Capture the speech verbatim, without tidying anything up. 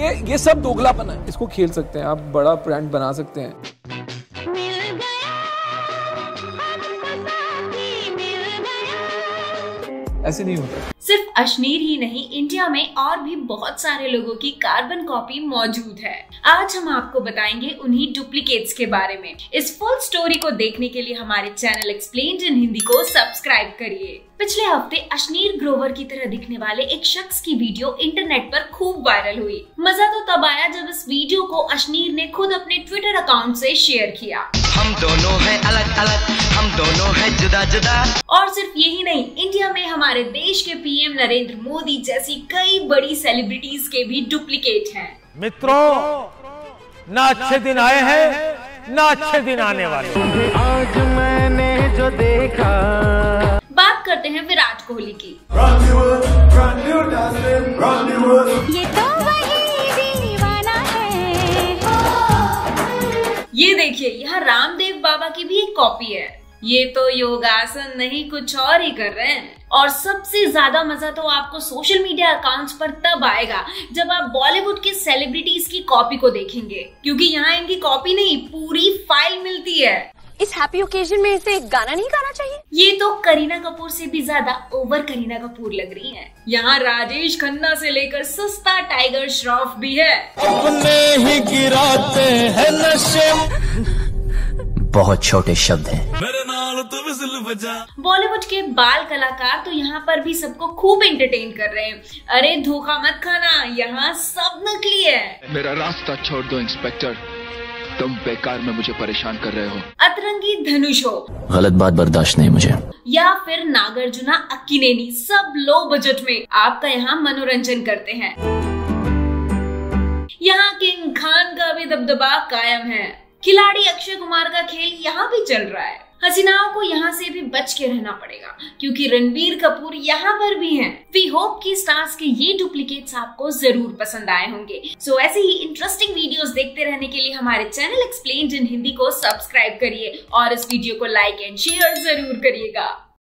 ये ये सब दोगलापन है। इसको खेल सकते हैं आप, बड़ा ब्रांड बना सकते हैं। ऐसे नहीं होता। सिर्फ अशनीर ही नहीं, इंडिया में और भी बहुत सारे लोगों की कार्बन कॉपी मौजूद है। आज हम आपको बताएंगे उन्हीं डुप्लीकेट्स के बारे में। इस फुल स्टोरी को देखने के लिए हमारे चैनल एक्सप्लेन्ड इन हिंदी को सब्सक्राइब करिए। पिछले हफ्ते अशनीर ग्रोवर की तरह दिखने वाले एक शख्स की वीडियो इंटरनेट पर खूब वायरल हुई। मजा तो तब आया जब इस वीडियो को अशनीर ने खुद अपने ट्विटर अकाउंट से शेयर किया। हम दोनों हैं अलग अलग, हम दोनों हैं जुदा जुदा। और सिर्फ यही नहीं, इंडिया में हमारे देश के पीएम नरेंद्र मोदी जैसी कई बड़ी सेलिब्रिटीज के भी डुप्लीकेट हैं। मित्रों, ना अच्छे दिन आए हैं ना अच्छे दिन आने वाले। आज मैंने जो देखा। बात करते हैं विराट कोहली की। ये तो वही दीवाना है। ये देखिए, यहाँ रामदेव बाबा की भी एक कॉपी है। ये तो योगासन नहीं कुछ और ही कर रहे हैं। और सबसे ज्यादा मजा तो आपको सोशल मीडिया अकाउंट्स पर तब आएगा जब आप बॉलीवुड के सेलिब्रिटीज की कॉपी को देखेंगे, क्योंकि यहाँ इनकी कॉपी नहीं पूरी फाइल मिलती है। इस हैप्पी ओकेजन में इसे गाना नहीं गाना चाहिए? ये तो करीना कपूर से भी ज्यादा ओवर करीना कपूर लग रही हैं। यहाँ राजेश खन्ना से लेकर सस्ता टाइगर श्रॉफ भी है। अपने ही गिराते हैं नशे। बहुत छोटे शब्द हैं। बॉलीवुड के बाल कलाकार तो यहाँ पर भी सबको खूब एंटरटेन कर रहे हैं। अरे धोखा मत खाना, यहाँ सब नकली है। मेरा रास्ता छोड़ दो इंस्पेक्टर, तुम बेकार में मुझे परेशान कर रहे हो। अतरंगी धनुष हो, गलत बात बर्दाश्त नहीं मुझे, या फिर नागार्जुना अक्किनेनी, सब लो बजट में आपका यहाँ मनोरंजन करते हैं। यहाँ किंग खान का भी दबदबा कायम है। खिलाड़ी अक्षय कुमार का खेल यहाँ भी चल रहा है। हसीनाओं को यहाँ से भी बच के रहना पड़ेगा, क्योंकि रणबीर कपूर यहाँ पर भी हैं। वी होप कि स्टार्स के ये डुप्लीकेट्स आपको जरूर पसंद आए होंगे। सो ऐसे ही इंटरेस्टिंग वीडियोस देखते रहने के लिए हमारे चैनल एक्सप्लेन्ड इन हिंदी को सब्सक्राइब करिए और इस वीडियो को लाइक एंड शेयर जरूर करिएगा।